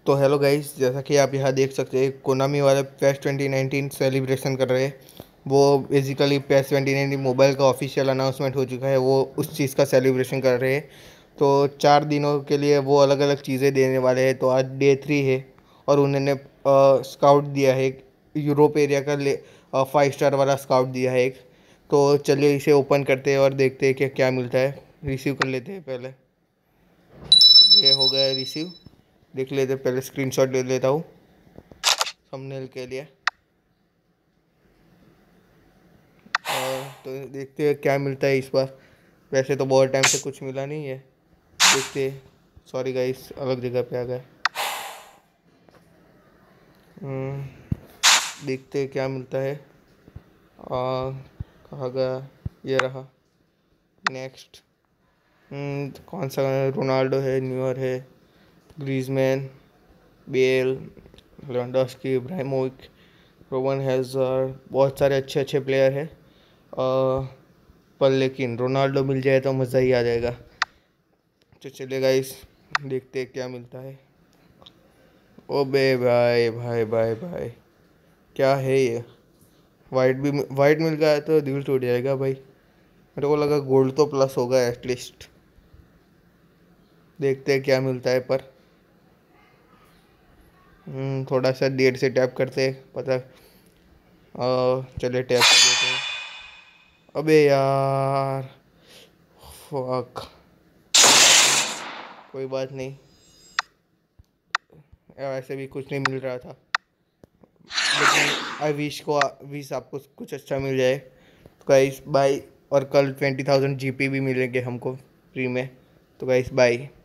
तो hello guys, जैसा कि आप यहाँ देख सकते हैं कोनामी वाले PES 2019 सेलिब्रेशन कर रहे हैं। वो बेसिकली PES 2019 मोबाइल का ऑफिशियल अनाउंसमेंट हो चुका है, वो उस चीज़ का सेलिब्रेशन कर रहे हैं। तो 4 दिनों के लिए वो अलग अलग चीज़ें देने वाले हैं। तो आज डे 3 है और उन्होंने स्काउट दिया है यूरोप एरिया का 5 स्टार वाला स्काउट दिया है एक। तो चलिए इसे ओपन करते हैं और देखते हैं कि क्या मिलता है। रिसीव कर लेते हैं पहले। ये हो गया रिसीव। देख लेते पहले, स्क्रीनशॉट ले लेता हूँ थंबनेल के लिए। और तो देखते हैं क्या मिलता है इस बार। वैसे तो बहुत टाइम से कुछ मिला नहीं है। देखते हैं। सॉरी गाइस, अलग जगह पे आ गए। देखते हैं क्या मिलता है। कहाँ गया? ये रहा। नेक्स्ट। कौन सा? रोनाल्डो है, न्यूअर है, ग्रीजमैन, बेल, लेवेंडोस्की, इब्राहिमोविच, रोवन हैज़ार्ड, बहुत सारे अच्छे अच्छे प्लेयर हैं। पर लेकिन रोनाल्डो मिल जाए तो मज़ा ही आ जाएगा। तो चलिए गाइस, देखते हैं क्या मिलता है। ओ बे भाई भाई भाई भाई, क्या है ये? वाइट मिल गया है तो दिल टूट जाएगा भाई। मेरे को लगा गोल्ड तो प्लस होगा एटलीस्ट। देखते हैं क्या मिलता है पर। थोड़ा सा देर से टैप करते हैं, पता। चलिए टैप कर देते हैं। अबे यार, फक। कोई बात नहीं, ऐसे भी कुछ नहीं मिल रहा था। लेकिन आई विश आपको कुछ अच्छा मिल जाए। तो गाइस बाय। और कल 20,000 GP भी मिलेंगे हमको फ्री में। तो गाइस बाय।